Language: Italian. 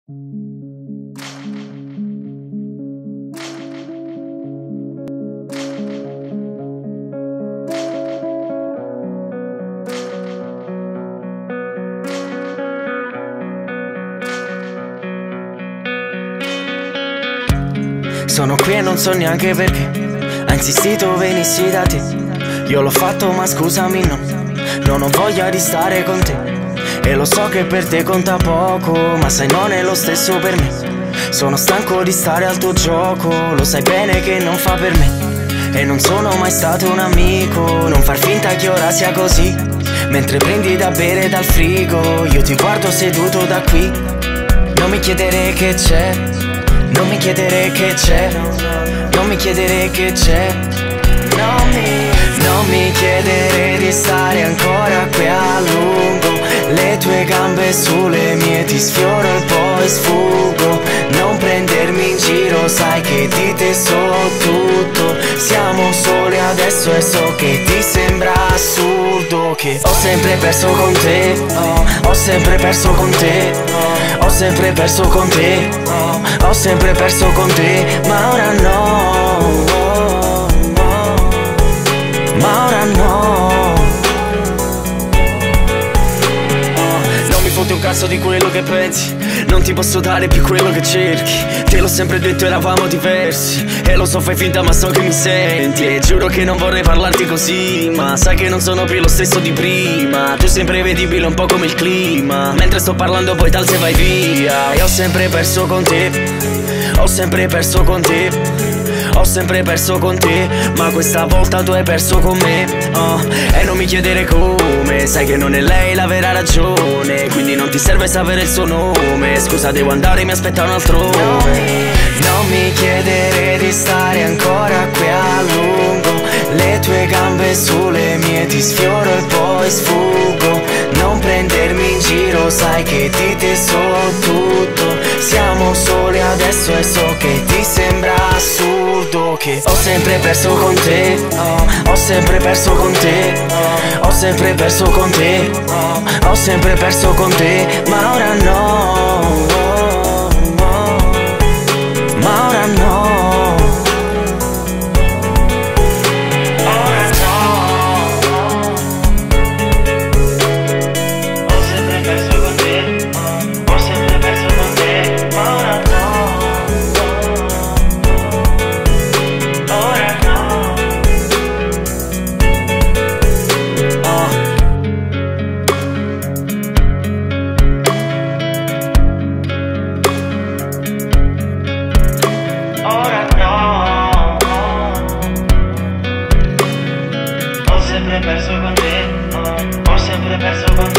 Sono qui e non so neanche perché ha insistito venissi da te. Io l'ho fatto ma scusami non ho voglia di stare con te. E lo so che per te conta poco, ma sai non è lo stesso per me. Sono stanco di stare al tuo gioco, lo sai bene che non fa per me. E non sono mai stato un amico, non far finta che ora sia così. Mentre prendi da bere dal frigo, io ti guardo seduto da qui. Non mi chiedere che c'è, non mi chiedere che c'è, non mi chiedere che c'è. Non mi chiedere di stare ancora qui a lungo. Le tue gambe sulle mie ti sfioro e poi sfugo. Non prendermi in giro, sai che di te so tutto. Siamo soli adesso e so che ti sembra assurdo che ho sempre perso con te, ho sempre perso con te, ho sempre perso con te, ho sempre perso con te, ma ora no, ma ora no. Non mi fotte un cazzo di quello che pensi, non ti posso dare più quello che cerchi. Te l'ho sempre detto, eravamo diversi. E lo so, fai finta ma so che mi senti. E giuro che non vorrei parlarti così, ma sai che non sono più lo stesso di prima. Tu sei imprevedibile un po' come il clima. Mentre sto parlando poi tal se vai via. E ho sempre perso con te, ho sempre perso con te, ho sempre perso con te, ma questa volta tu hai perso con me, e non mi chiedere come, sai che non è lei la vera ragione, quindi non ti serve sapere il suo nome. Scusa, devo andare, mi aspettano altrove. Non mi chiedere di stare ancora qui a lungo. Le tue gambe sulle mie ti sfioro e poi sfugo. Non prendermi in giro, sai che di te so tutto. Siamo soli adesso e so che ti sembra assurdo che ho sempre perso con te, ho sempre perso con te, ho sempre perso con te, ho sempre perso con te, ma ora no, ma ora no. Ho sempre perso con te, ho sempre perso con te.